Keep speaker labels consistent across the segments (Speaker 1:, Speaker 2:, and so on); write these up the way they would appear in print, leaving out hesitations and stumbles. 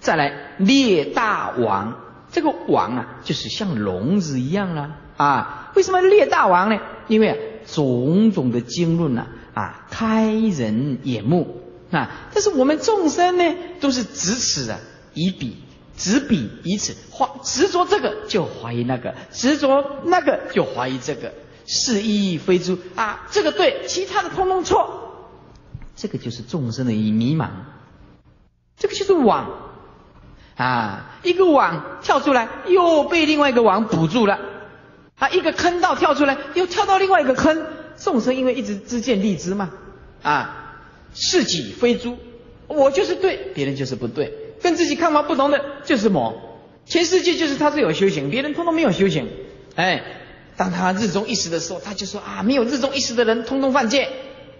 Speaker 1: 再来列大王，这个王啊，就是像聋子一样啦啊。为什么列大王呢？因为种种的经论开人眼目啊。但是我们众生呢，都是执此以彼，执彼以此，执着这个就怀疑那个，执着那个就怀疑这个，是亦非诸啊，这个对，其他的通通错。这个就是众生的迷茫，这个就是网啊，一个网跳出来，又被另外一个网捕住了啊，一个坑道跳出来，又跳到另外一个坑。众生因为一直自见利知嘛啊，是己非诸，我就是对，别人就是不对，跟自己看法不同的就是魔，全世界就是他最有修行，别人通通没有修行。哎，当他日中一时的时候，他就说啊，没有日中一时的人通通犯戒，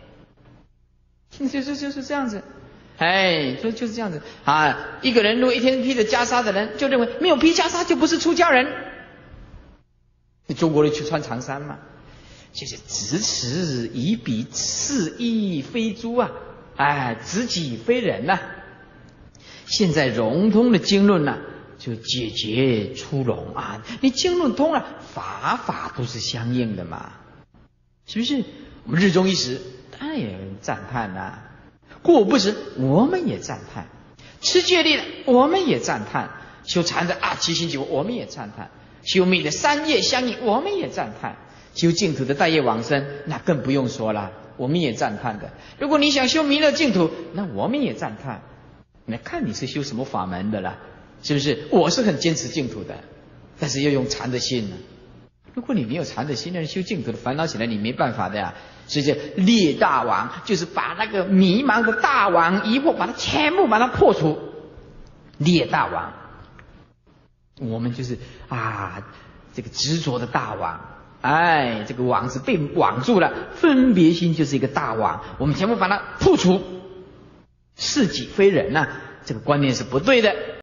Speaker 1: 就是这样子。哎，所以就是这样子啊。一个人如果一天披着袈裟的人，就认为没有披袈裟就不是出家人。你中国人去穿长衫嘛，就是执此以彼，是亦非诸啊，哎，执己非人呐。现在融通的经论就解决出笼啊。你经论通了，法都是相应的嘛，是不是？我们日中一时，当然也赞叹过不食，我们也赞叹；持戒律的，我们也赞叹；修禅的七心九，我们也赞叹；修密的三业相应，我们也赞叹；修净土的带业往生，那更不用说了，我们也赞叹的。如果你想修弥勒净土，那我们也赞叹。那看你是修什么法门的啦，是不是？我是很坚持净土的，但是要用禅的心。如果你没有禅的心，那修净土的烦恼起来，你没办法的呀。所以这列大王就是把那个迷茫的大王疑惑，把它全部把它破除。列大王，我们就是这个执着的大王，哎，这个网是被网住了，分别心就是一个大网，我们全部把它破除。是己非人这个观念是不对的。